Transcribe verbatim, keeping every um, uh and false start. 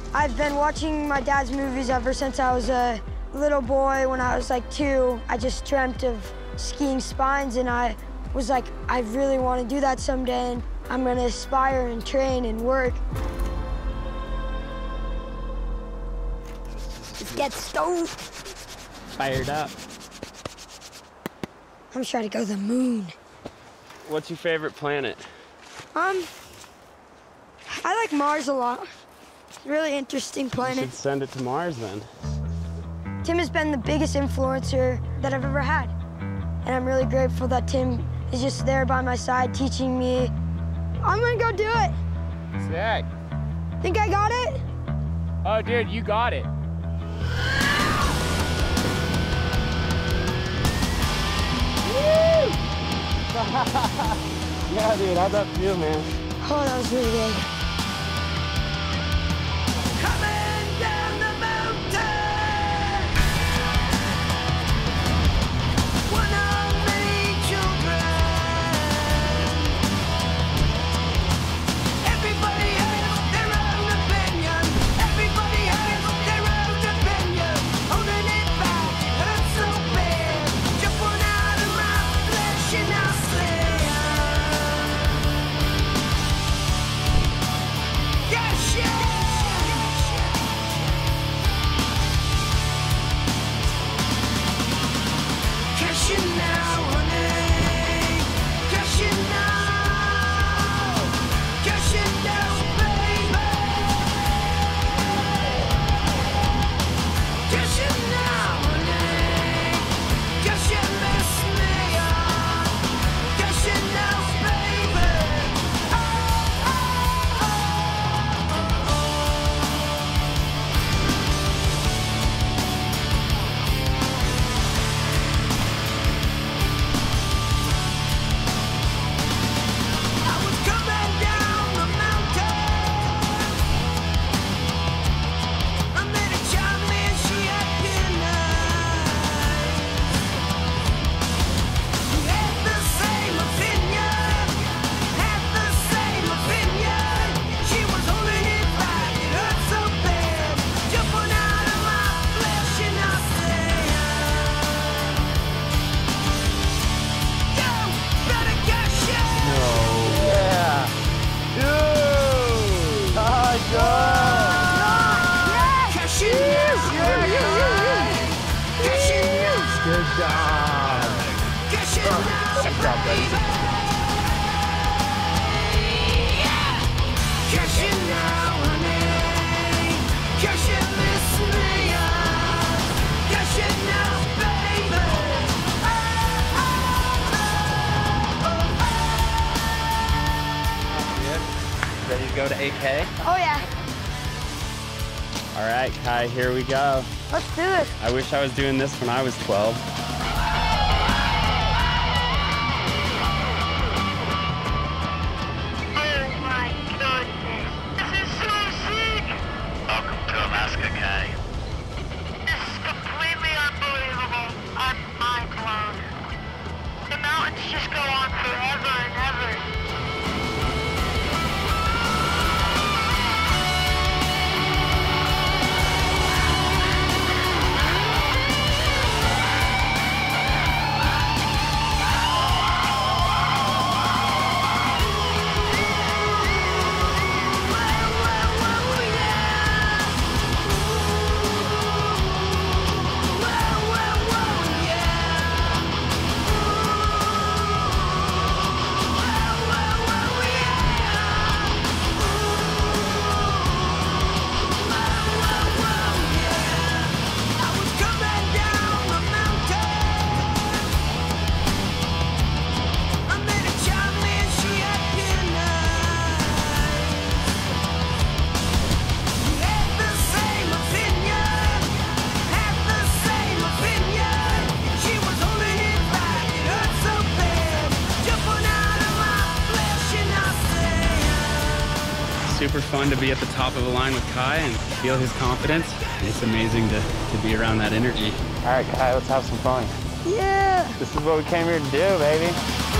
I've been watching my dad's movies ever since I was a little boy. When I was like two, I just dreamt of skiing spines, and I was like, I really want to do that someday, and I'm gonna aspire and train and work. Let's get stoned. Fired up. I'm trying to go to the moon. What's your favorite planet? Um, I like Mars a lot. It's a really interesting You planet. should send it to Mars then. Tim has been the biggest influencer that I've ever had. And I'm really grateful that Tim is just there by my side teaching me. I'm gonna go do it. Sick. Think I got it? Oh, dude, you got it. Yeah, dude, how'd that feel, man? Oh, that was really good. Coming down the mountain, one of many children. Everybody has their own opinion. Everybody has their own opinion. Holding it back, it hurts so bad. Jumping out of my flesh and I say, yes, yeah. Cash in now, honey. Cash in now. Cash in now, baby. Cash in now, honey. Cash in, miss me up. Cash in now, baby. Oh, oh, oh, I was coming down the mountain. I met a child, man, she had been nice. We had the same opinion, had the same opinion. She was holding it back, it hurt so bad. Jumping out of my flesh and I said, yo, better cash in. Yeah. Dude! Oh, Cash in now. Cash in now. good job. Cash in now. Good job, buddy. Yeah. Cash in now, honey. Cash in, miss me up. Cash in now, baby. Oh, oh, oh, Ready to go to A K? Oh, yeah. All right, Kai, here we go. Let's do it. I wish I was doing this when I was twelve. Oh my goodness. This is so sick. Welcome to Alaska, Kai. This is completely unbelievable. I'm mind blown. The mountains just go on forever and ever. Super fun to be at the top of the line with Kai and feel his confidence. It's amazing to, to be around that energy. All right, Kai, let's have some fun. Yeah. This is what we came here to do, baby.